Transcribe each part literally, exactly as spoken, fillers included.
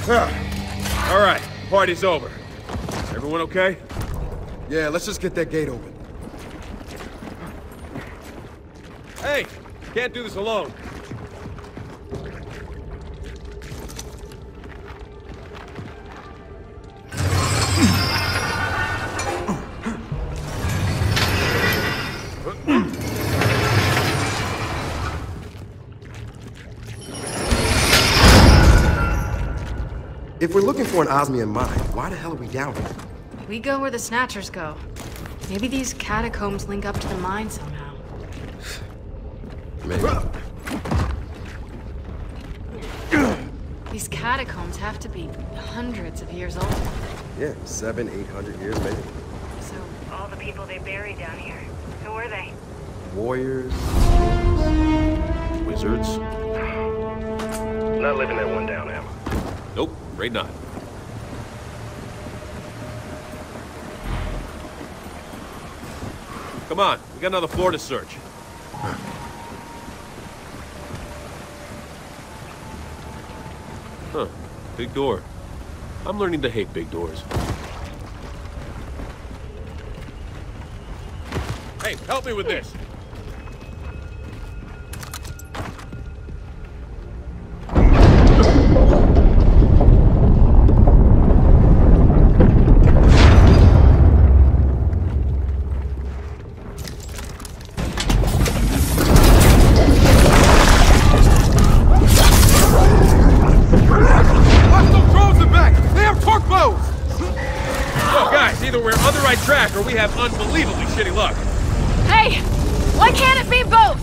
All right, party's over. Everyone okay? Yeah, let's just get that gate open. Hey, can't do this alone. If we're looking for an Osmian mine, why the hell are we down here? We go where the Snatchers go. Maybe these catacombs link up to the mine somehow. Maybe. These catacombs have to be hundreds of years old. Yeah, seven, eight hundred years maybe. So, All the people they buried down here. Who were they? Warriors. Wizards? Not living that one down, am I? Nope, afraid not. Come on, we got another floor to search. Huh, big door. I'm learning to hate big doors. Hey, help me with this. Either we're on the right track or we have unbelievably shitty luck. hey! Why can't it be both?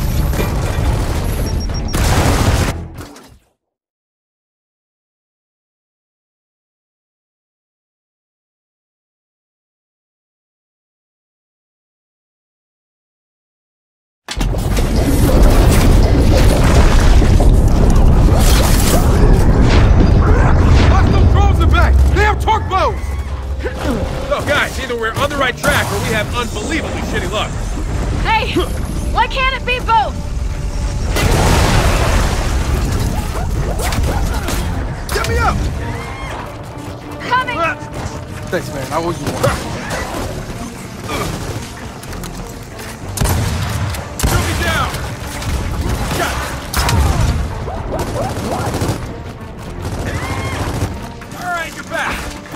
Either we're on the right track or we have unbelievably shitty luck. Hey! Why can't it be both? Get me up! Coming! Thanks, man. I owe you one. Shoot me down! Shot! All right, you're back.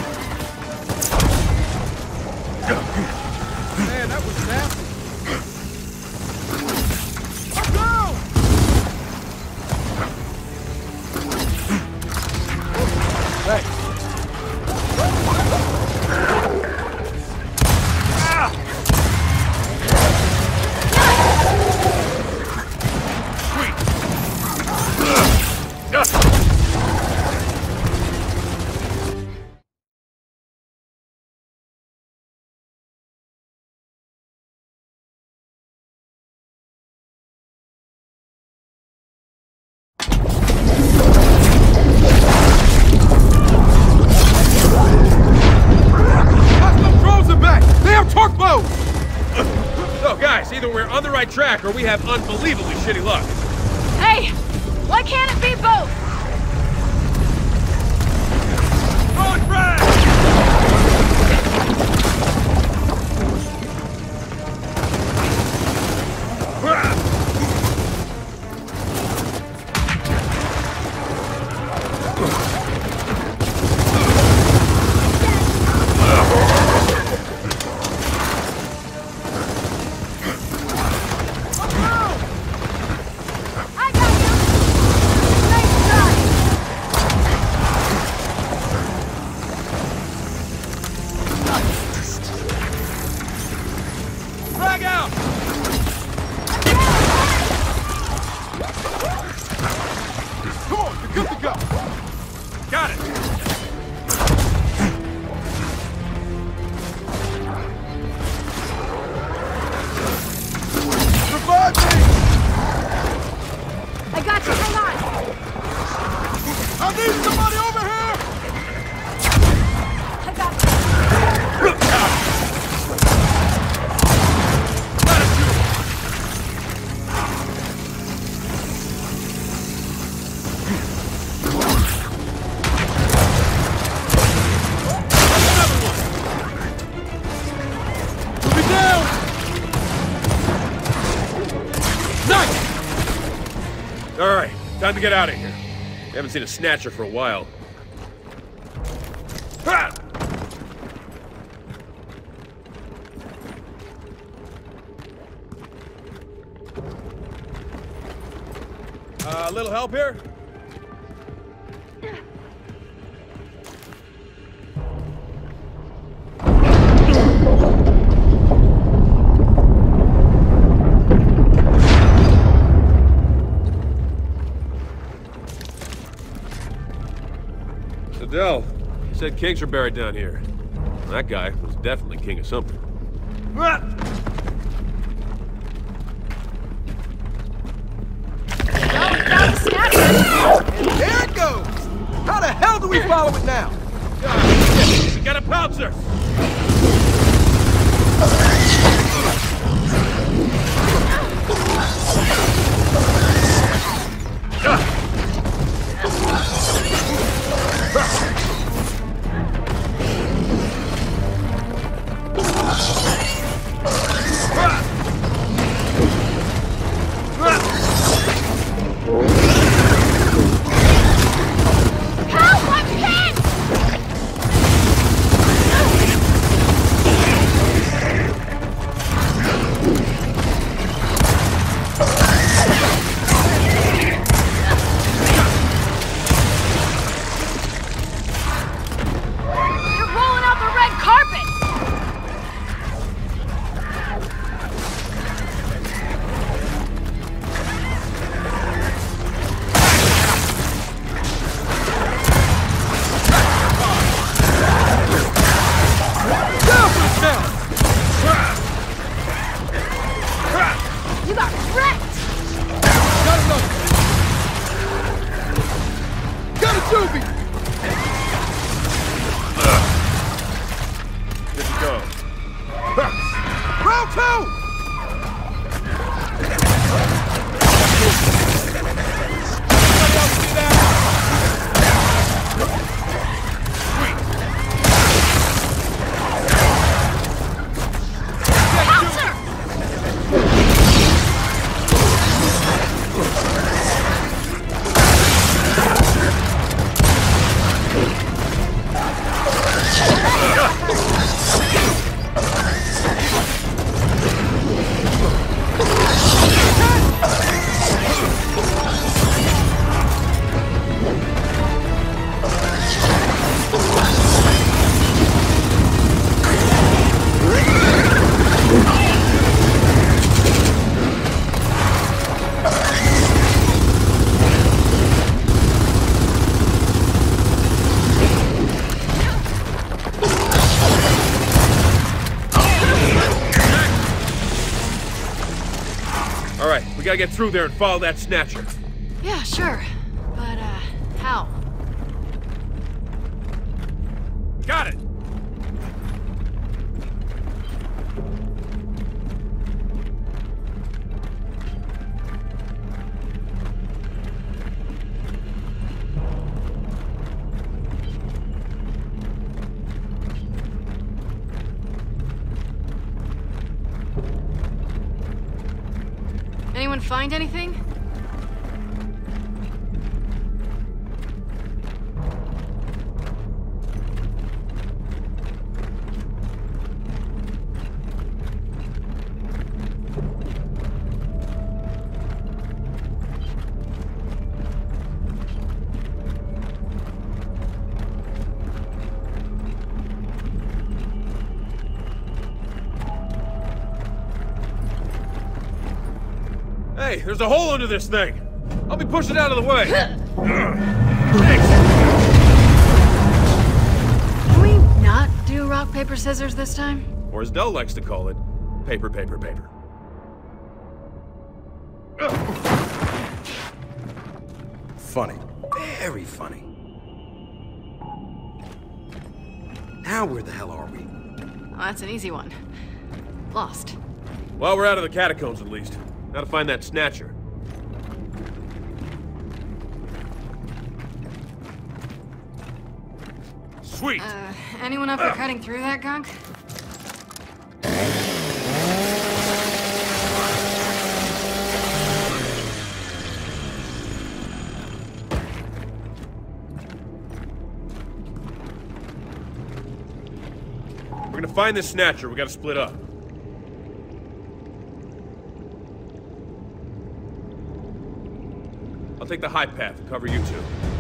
Man, that was nasty. Let's go! Thanks. Ah! Sweet. Uh. So, guys, either we're on the right track or we have unbelievably shitty luck. Hey! Why can't it be both? Throwing frag! I got you! Nice job! Time to get out of here. We haven't seen a snatcher for a while. Ha! Uh, a little help here? Adele, he said kings are buried down here. That guy was definitely king of something. Ah! There it goes! How the hell do we follow it now? God, we got a pouncer! We gotta get through there and follow that snatcher. Yeah, sure. But, uh, how? Got it! Anyone find anything? Hey, there's a hole under this thing. I'll be pushing out of the way. Thanks. Can we not do rock, paper, scissors this time? Or as Dell likes to call it, paper, paper, paper. Funny. Very funny. Now where the hell are we? Well, that's an easy one. Lost. Well, we're out of the catacombs at least. Gotta find that snatcher. Sweet! Uh, anyone up for cutting through that gunk? We're gonna find this Snatcher. We gotta split up. I'll take the high path and cover you two.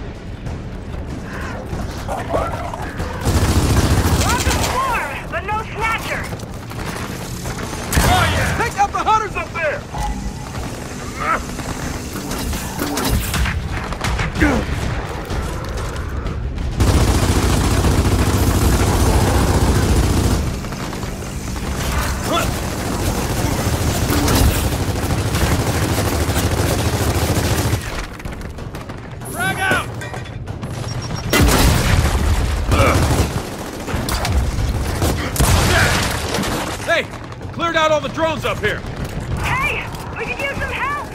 Lots of swarm, but no Snatcher! Oh yeah! Take out the hunters up there! Frag out! Hey! Cleared out all the drones up here! Hey! We could use some help!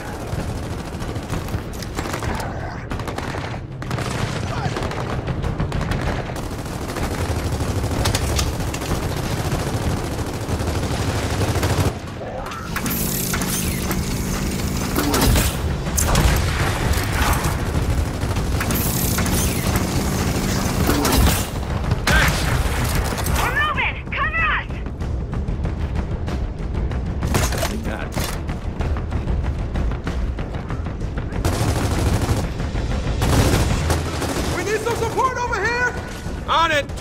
We're moving! Cover us! God. We need some support over here! On it!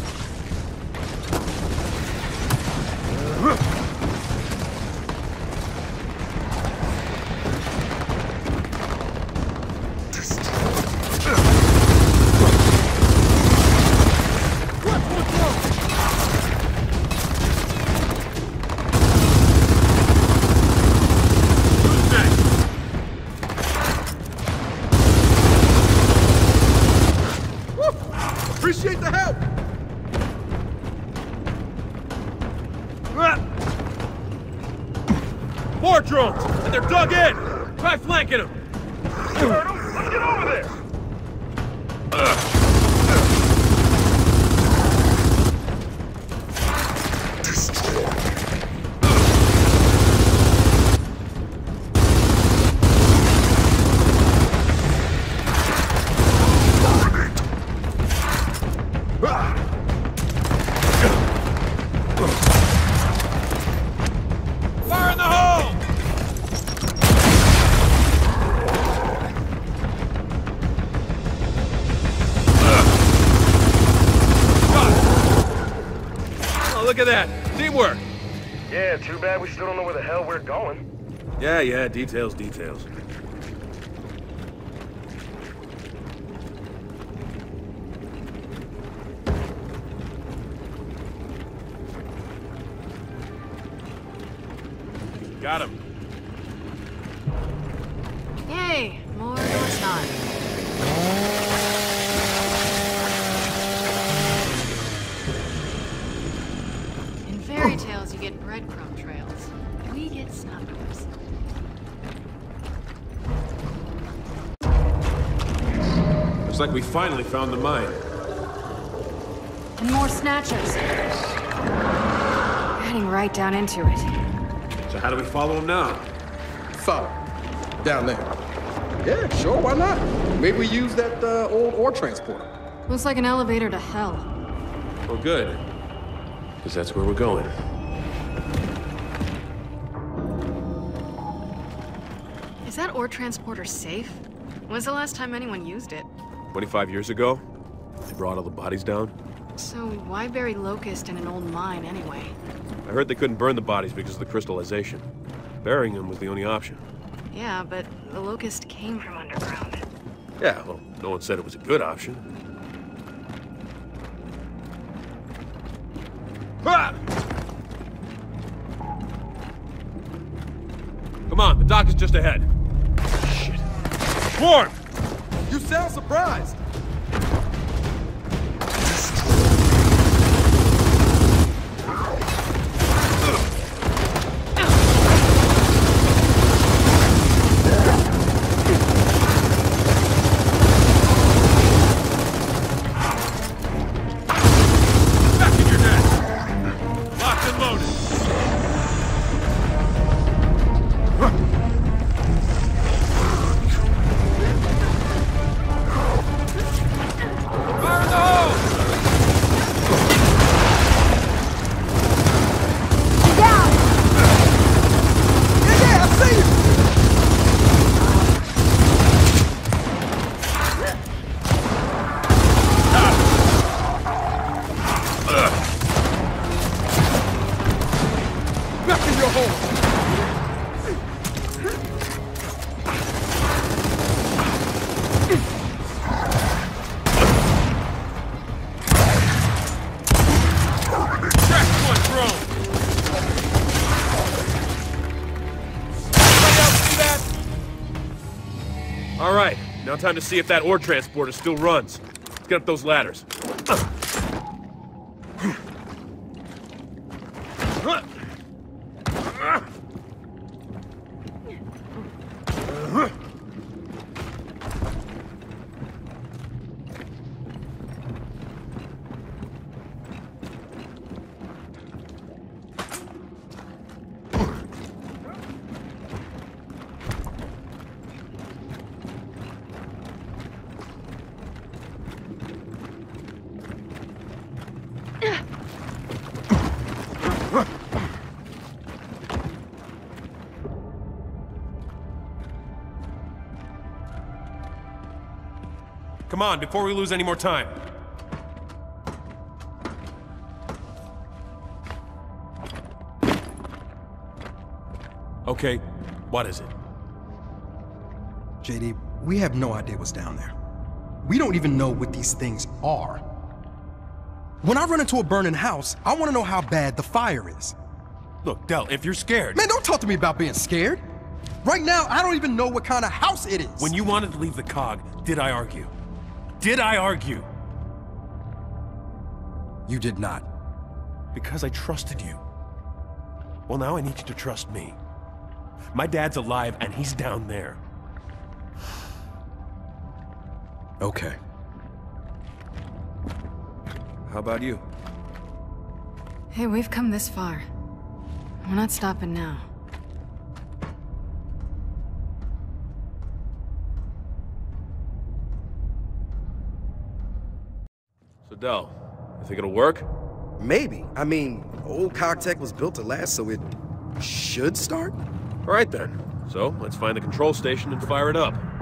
Who's next? Appreciate the help! More drones! And they're dug in! Try flanking them! Heard 'em? Let's get over there! Fire in the hole! Oh, look at that. Teamwork. Yeah, too bad we still don't know where the hell we're going. Yeah, yeah, details, details. Got him. Yay! More North Star. In fairy tales, you get breadcrumb trails. We get snubs. Looks like we finally found the mine. And more Snatchers. We're heading right down into it. So how do we follow him now? Follow. Down there. Yeah, sure, why not? Maybe we use that uh, old ore transporter. Looks like an elevator to hell. Oh, good. Because that's where we're going. Is that ore transporter safe? When's the last time anyone used it? twenty-five years ago, they brought all the bodies down. So why bury Locust in an old mine anyway? I heard they couldn't burn the bodies because of the crystallization. Burying them was the only option. Yeah, but the Locust came from From underground. Yeah, well, no one said it was a good option. Ah! Come on, the dock is just ahead. Shit. Swarm! You sound surprised. Back in your nest! Locked and loaded! time to see if that ore transporter still runs. Let's get up those ladders. Come on, before we lose any more time. Okay, what is it? J D, we have no idea what's down there. We don't even know what these things are. When I run into a burning house, I want to know how bad the fire is. Look, Del, if you're scared... Man, don't talk to me about being scared. Right now, I don't even know what kind of house it is. When you wanted to leave the cog, did I argue? Did I argue? You did not. Because I trusted you. Well, now I need you to trust me. My dad's alive, and he's down there. Okay. How about you? Hey, we've come this far. We're not stopping now. So, Del, you think it'll work? Maybe. I mean, old Cogtech was built to last, so it should start? All right, then. So, let's find the control station and fire it up.